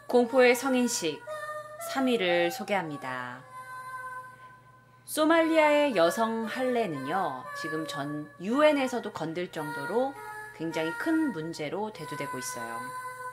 공포의 성인식 3위를 소개합니다. 소말리아의 여성 할례는요, 지금 전 유엔에서도 건들 정도로 굉장히 큰 문제로 대두되고 있어요.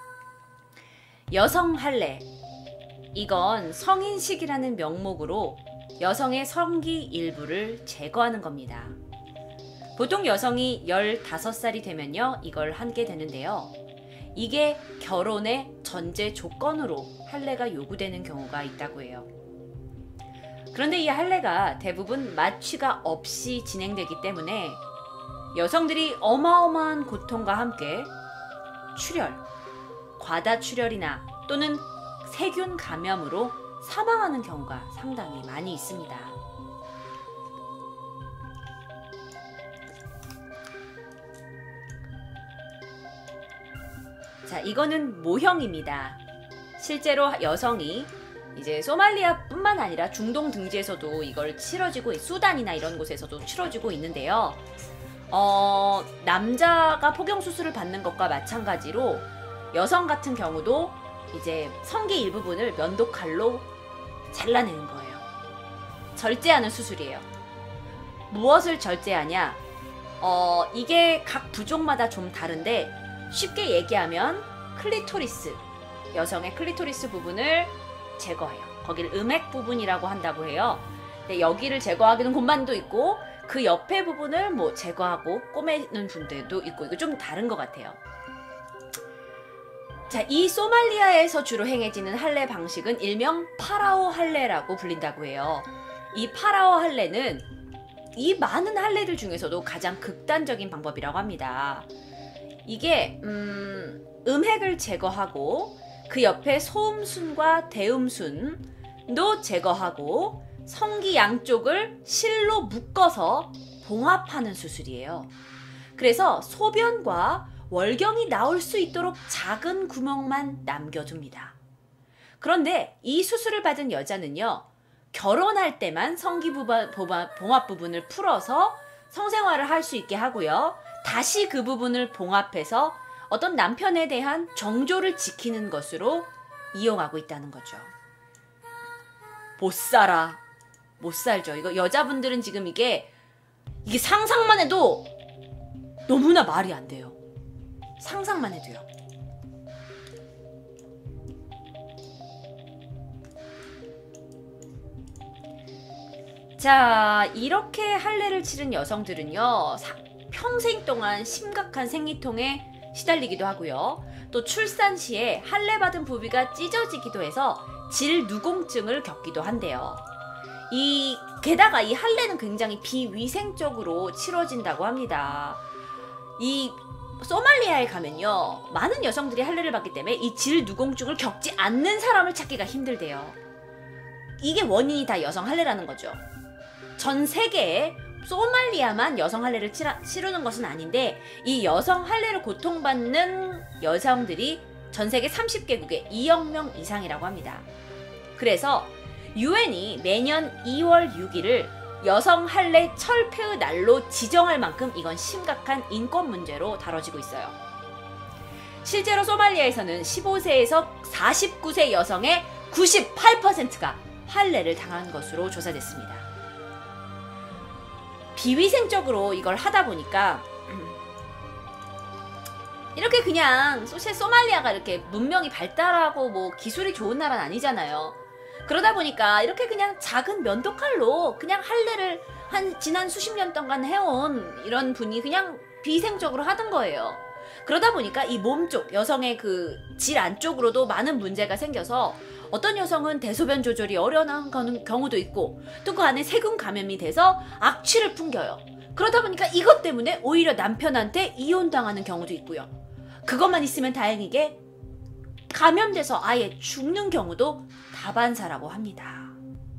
여성 할례, 이건 성인식이라는 명목으로 여성의 성기 일부를 제거하는 겁니다. 보통 여성이 15살이 되면요, 이걸 하게 되는데요. 이게 결혼의 전제 조건으로 할례가 요구되는 경우가 있다고 해요. 그런데 이 할례가 대부분 마취가 없이 진행되기 때문에 여성들이 어마어마한 고통과 함께 출혈, 과다출혈이나 또는 세균 감염으로 사망하는 경우가 상당히 많이 있습니다. 자, 이거는 모형입니다. 실제로 여성이 이제 소말리아뿐만 아니라 중동 등지에서도 이걸 치러지고, 수단이나 이런 곳에서도 치러지고 있는데요. 남자가 포경 수술을 받는 것과 마찬가지로 여성 같은 경우도 이제 성기 일부분을 면도칼로 잘라내는 거예요. 절제하는 수술이에요. 무엇을 절제하냐? 이게 각 부족마다 좀 다른데, 쉽게 얘기하면 클리토리스, 여성의 클리토리스 부분을 제거해요. 거기를 음액 부분이라고 한다고 해요. 근데 여기를 제거하기는 곳만도 있고, 그 옆에 부분을 뭐 제거하고 꼬매는 분들도 있고, 이거 좀 다른 것 같아요. 자, 이 소말리아에서 주로 행해지는 할례 방식은 일명 파라오 할례라고 불린다고 해요. 이 파라오 할례는 이 많은 할례들 중에서도 가장 극단적인 방법이라고 합니다. 이게 음핵을 제거하고 그 옆에 소음순과 대음순도 제거하고 성기 양쪽을 실로 묶어서 봉합하는 수술이에요. 그래서 소변과 월경이 나올 수 있도록 작은 구멍만 남겨둡니다. 그런데 이 수술을 받은 여자는요, 결혼할 때만 성기 봉합 부분을 풀어서 성생활을 할 수 있게 하고요, 다시 그 부분을 봉합해서 어떤 남편에 대한 정조를 지키는 것으로 이용하고 있다는 거죠. 못 살아. 못 살죠. 이거 여자분들은 지금 이게 상상만 해도 너무나 말이 안 돼요. 상상만 해도요. 자, 이렇게 할례를 치른 여성들은요, 평생 동안 심각한 생리통에 시달리기도 하고요. 또 출산 시에 할례 받은 부비가 찢어지기도 해서 질누공증을 겪기도 한대요. 게다가 이 할례는 굉장히 비위생적으로 치러진다고 합니다. 이 소말리아에 가면요, 많은 여성들이 할례를 받기 때문에 이 질누공증을 겪지 않는 사람을 찾기가 힘들대요. 이게 원인이 다 여성 할례라는 거죠. 전 세계에 소말리아만 여성 할례를 치르는 것은 아닌데, 이 여성 할례로 고통받는 여성들이 전 세계 30개국에 2억 명 이상이라고 합니다. 그래서 유엔이 매년 2월 6일을 여성 할례 철폐의 날로 지정할 만큼 이건 심각한 인권 문제로 다뤄지고 있어요. 실제로 소말리아에서는 15세에서 49세 여성의 98%가 할례를 당한 것으로 조사됐습니다. 비위생적으로 이걸 하다 보니까 이렇게 그냥 소말리아가 이렇게 문명이 발달하고 뭐 기술이 좋은 나라는 아니잖아요. 그러다 보니까 이렇게 그냥 작은 면도칼로 그냥 할례를 지난 수십 년 동안 해온 이런 분이 그냥 비위생적으로 하던 거예요. 그러다 보니까 이 몸쪽, 여성의 그 질 안쪽으로도 많은 문제가 생겨서 어떤 여성은 대소변 조절이 어려운 경우도 있고, 또 그 안에 세균 감염이 돼서 악취를 풍겨요. 그러다 보니까 이것 때문에 오히려 남편한테 이혼당하는 경우도 있고요. 그것만 있으면 다행이게 감염돼서 아예 죽는 경우도 다반사라고 합니다.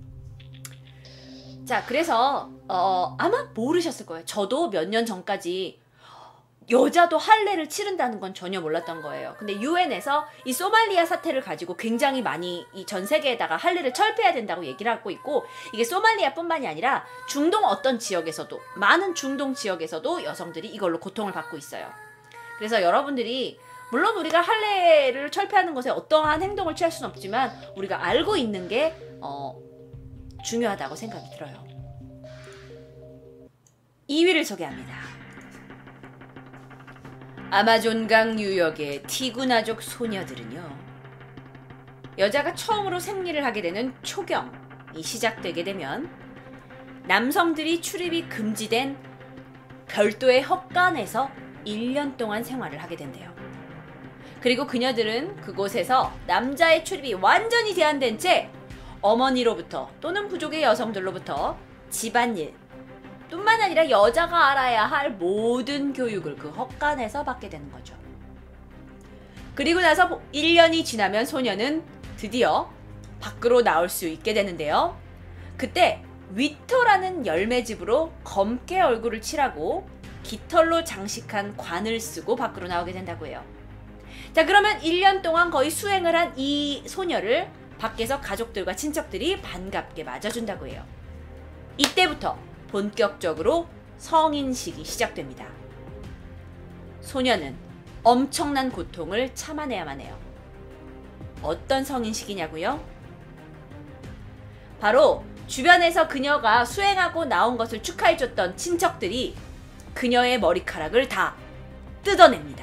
자, 그래서 아마 모르셨을 거예요. 저도 몇 년 전까지 여자도 할례를 치른다는 건 전혀 몰랐던 거예요. 근데 유엔에서 이 소말리아 사태를 가지고 굉장히 많이 이 전 세계에다가 할례를 철폐해야 된다고 얘기를 하고 있고, 이게 소말리아뿐만이 아니라 중동 어떤 지역에서도, 많은 중동 지역에서도 여성들이 이걸로 고통을 받고 있어요. 그래서 여러분들이 물론 우리가 할례를 철폐하는 것에 어떠한 행동을 취할 수는 없지만 우리가 알고 있는 게 중요하다고 생각이 들어요. 2위를 소개합니다. 아마존강 유역의 티구나족 소녀들은요, 여자가 처음으로 생리를 하게 되는 초경이 시작되게 되면 남성들이 출입이 금지된 별도의 헛간에서 1년 동안 생활을 하게 된대요. 그리고 그녀들은 그곳에서 남자의 출입이 완전히 제한된 채 어머니로부터 또는 부족의 여성들로부터 집안일 뿐만 아니라 여자가 알아야 할 모든 교육을 그 헛간에서 받게 되는 거죠. 그리고 나서 1년이 지나면 소녀는 드디어 밖으로 나올 수 있게 되는데요. 그때 위터라는 열매즙으로 검게 얼굴을 칠하고 깃털로 장식한 관을 쓰고 밖으로 나오게 된다고 해요. 자, 그러면 1년 동안 거의 수행을 한 이 소녀를 밖에서 가족들과 친척들이 반갑게 맞아준다고 해요. 이때부터 본격적으로 성인식이 시작됩니다. 소녀는 엄청난 고통을 참아내야만 해요. 어떤 성인식이냐고요? 바로 주변에서 그녀가 수행하고 나온 것을 축하해줬던 친척들이 그녀의 머리카락을 다 뜯어냅니다.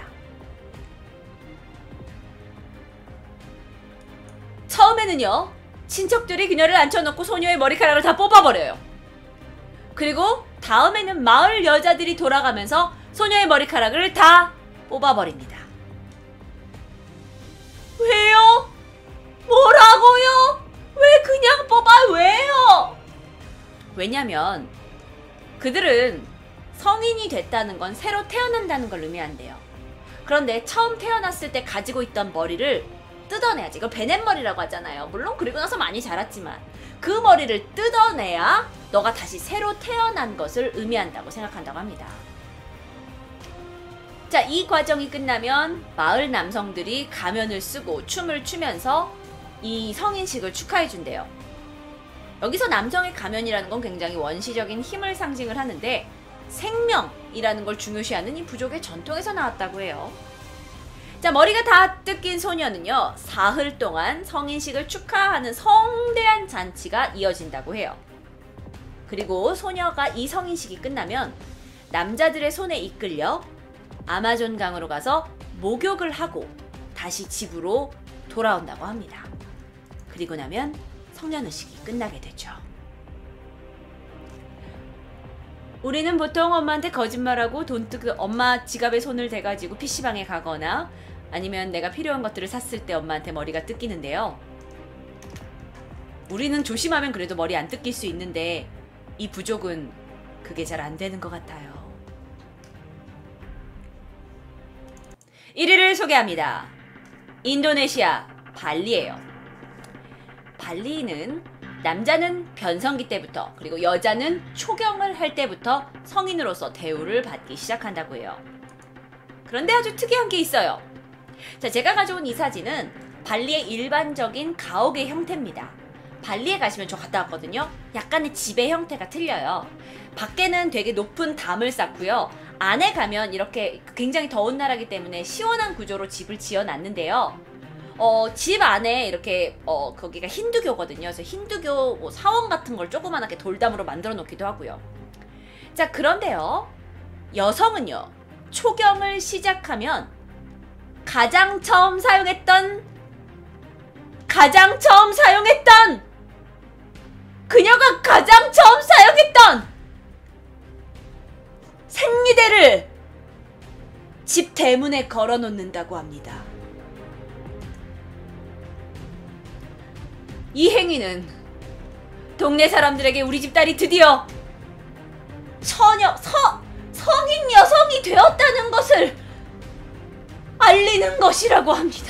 처음에는요, 친척들이 그녀를 앉혀놓고 소녀의 머리카락을 다 뽑아버려요. 그리고 다음에는 마을 여자들이 돌아가면서 소녀의 머리카락을 다 뽑아버립니다. 왜요? 뭐라고요? 왜 그냥 뽑아? 왜요? 왜냐면 그들은 성인이 됐다는 건 새로 태어난다는 걸 의미한대요. 그런데 처음 태어났을 때 가지고 있던 머리를 뜯어내야지. 이걸 베넷머리라고 하잖아요. 물론 그리고 나서 많이 자랐지만 그 머리를 뜯어내야 너가 다시 새로 태어난 것을 의미한다고 생각한다고 합니다. 자, 이 과정이 끝나면 마을 남성들이 가면을 쓰고 춤을 추면서 이 성인식을 축하해준대요. 여기서 남성의 가면이라는 건 굉장히 원시적인 힘을 상징을 하는데 생명이라는 걸 중요시하는 이 부족의 전통에서 나왔다고 해요. 자, 머리가 다 뜯긴 소녀는요, 사흘 동안 성인식을 축하하는 성대한 잔치가 이어진다고 해요. 그리고 소녀가 이 성인식이 끝나면 남자들의 손에 이끌려 아마존 강으로 가서 목욕을 하고 다시 집으로 돌아온다고 합니다. 그리고 나면 성년의식이 끝나게 되죠. 우리는 보통 엄마한테 거짓말하고 엄마 지갑에 손을 대가지고 PC방에 가거나 아니면 내가 필요한 것들을 샀을 때 엄마한테 머리가 뜯기는데요. 우리는 조심하면 그래도 머리 안 뜯길 수 있는데 이 부족은 그게 잘 안 되는 것 같아요. 1위를 소개합니다. 인도네시아 발리예요. 발리는 남자는 변성기 때부터 그리고 여자는 초경을 할 때부터 성인으로서 대우를 받기 시작한다고 해요. 그런데 아주 특이한 게 있어요. 자, 제가 가져온 이 사진은 발리의 일반적인 가옥의 형태입니다. 발리에 가시면 저 갔다 왔거든요. 약간의 집의 형태가 틀려요. 밖에는 되게 높은 담을 쌓고요. 안에 가면 이렇게 굉장히 더운 나라이기 때문에 시원한 구조로 집을 지어놨는데요. 집 안에 이렇게 거기가 힌두교거든요. 그래서 힌두교 뭐 사원 같은 걸 조그만하게 돌담으로 만들어 놓기도 하고요. 자, 그런데요, 여성은요, 초경을 시작하면 가장 처음 사용했던 그녀가 가장 처음 사용했던 생리대를 집 대문에 걸어 놓는다고 합니다. 이 행위는 동네 사람들에게 우리 집 딸이 드디어 성인 여성이 되었다는 것을 알리는 것이라고 합니다.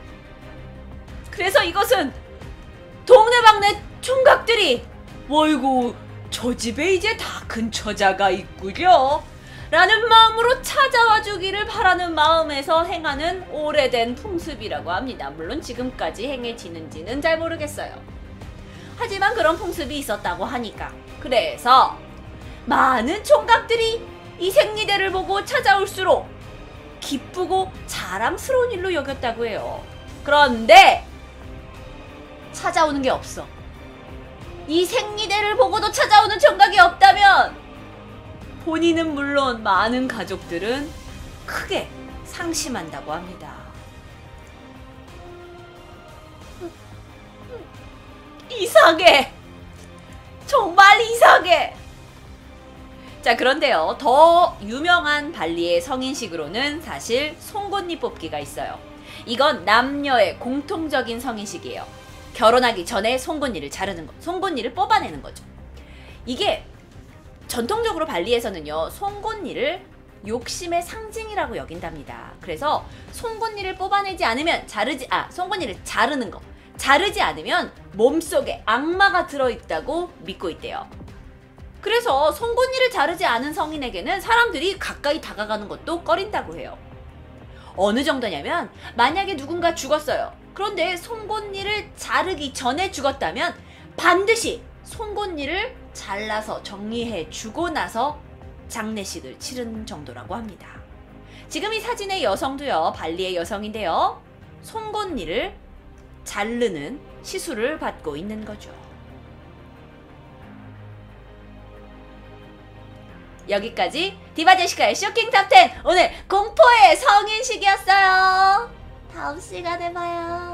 그래서 이것은 동네방네 총각들이 어이구, 저 집에 이제 다 큰 처자가 있구려 라는 마음으로 찾아와 주기를 바라는 마음에서 행하는 오래된 풍습이라고 합니다. 물론 지금까지 행해지는지는 잘 모르겠어요. 하지만 그런 풍습이 있었다고 하니까. 그래서 많은 총각들이 이 생리대를 보고 찾아올수록 기쁘고 자랑스러운 일로 여겼다고 해요. 그런데 찾아오는 게 없어. 이 생리대를 보고도 찾아오는 청각이 없다면 본인은 물론 많은 가족들은 크게 상심한다고 합니다. 이상해. 정말 이상해. 자, 그런데요. 더 유명한 발리의 성인식으로는 사실 송곳니 뽑기가 있어요. 이건 남녀의 공통적인 성인식이에요. 결혼하기 전에 송곳니를 자르는 거, 송곳니를 뽑아내는 거죠. 이게 전통적으로 발리에서는요, 송곳니를 욕심의 상징이라고 여긴답니다. 그래서 송곳니를 뽑아내지 않으면 송곳니를 자르는 거. 자르지 않으면 몸속에 악마가 들어있다고 믿고 있대요. 그래서 송곳니를 자르지 않은 성인에게는 사람들이 가까이 다가가는 것도 꺼린다고 해요. 어느 정도냐면 만약에 누군가 죽었어요. 그런데 송곳니를 자르기 전에 죽었다면 반드시 송곳니를 잘라서 정리해 주고 나서 장례식을 치른 정도라고 합니다. 지금 이 사진의 여성도요, 발리의 여성인데요. 송곳니를 자르는 시술을 받고 있는 거죠. 여기까지 디바 제시카의 쇼킹 탑10, 오늘 공포의 성인식이었어요. 다음 시간에 봐요.